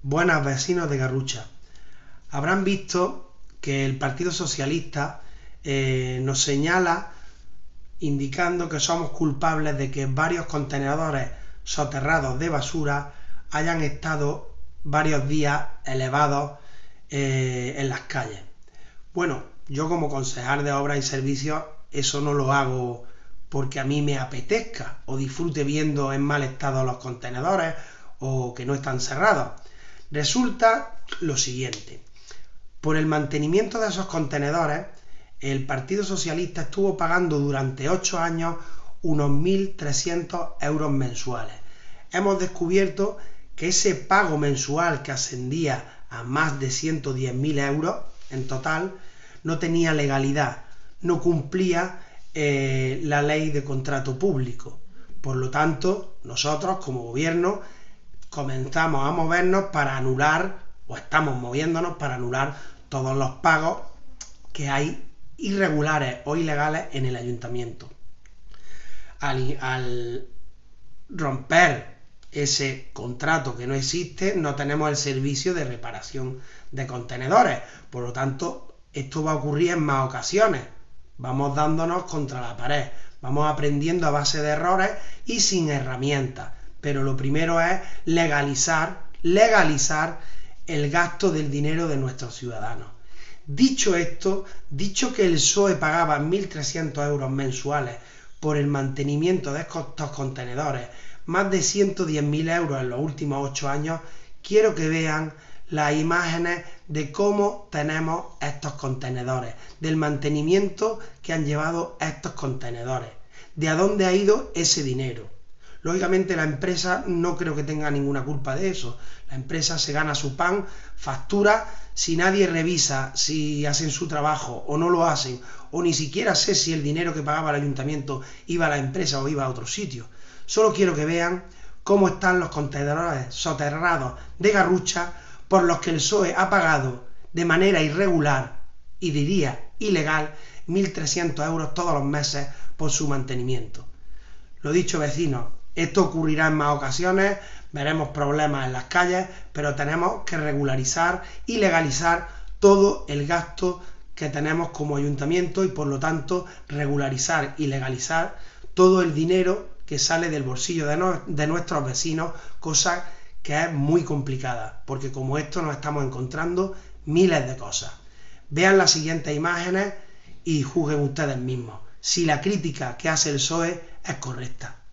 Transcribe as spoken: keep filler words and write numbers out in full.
Buenas vecinos de Garrucha. Habrán visto que el Partido Socialista eh, nos señala indicando que somos culpables de que varios contenedores soterrados de basura hayan estado varios días elevados eh, en las calles. Bueno, yo como concejal de Obras y Servicios eso no lo hago porque a mí me apetezca o disfrute viendo en mal estado los contenedores o que no están cerrados. Resulta lo siguiente: por el mantenimiento de esos contenedores, el Partido Socialista estuvo pagando durante ocho años unos mil trescientos euros mensuales. Hemos descubierto que ese pago mensual, que ascendía a más de ciento diez mil euros en total, no tenía legalidad, no cumplía eh, la ley de contrato público. Por lo tanto, nosotros como gobierno comenzamos a movernos para anular, o estamos moviéndonos para anular todos los pagos que hay irregulares o ilegales en el ayuntamiento. Al, al romper ese contrato que no existe, no tenemos el servicio de reparación de contenedores. Por lo tanto, esto va a ocurrir en más ocasiones. Vamos dándonos contra la pared, vamos aprendiendo a base de errores y sin herramientas. Pero lo primero es legalizar, legalizar el gasto del dinero de nuestros ciudadanos. Dicho esto, dicho que el P S O E pagaba mil trescientos euros mensuales por el mantenimiento de estos contenedores, más de ciento diez mil euros en los últimos ocho años, quiero que vean las imágenes de cómo tenemos estos contenedores, del mantenimiento que han llevado estos contenedores, de a dónde ha ido ese dinero. Lógicamente la empresa no creo que tenga ninguna culpa de eso. La empresa se gana su pan, factura. Si nadie revisa si hacen su trabajo o no lo hacen, o ni siquiera sé si el dinero que pagaba el ayuntamiento iba a la empresa o iba a otro sitio. Solo quiero que vean cómo están los contenedores soterrados de Garrucha, por los que el P S O E ha pagado de manera irregular y diría ilegal mil trescientos euros todos los meses por su mantenimiento. Lo dicho, vecinos, esto ocurrirá en más ocasiones, veremos problemas en las calles, pero tenemos que regularizar y legalizar todo el gasto que tenemos como ayuntamiento y por lo tanto regularizar y legalizar todo el dinero que sale del bolsillo de, no, de nuestros vecinos, cosa que es muy complicada, porque como esto nos estamos encontrando miles de cosas. Vean las siguientes imágenes y juzguen ustedes mismos si la crítica que hace el P S O E es correcta.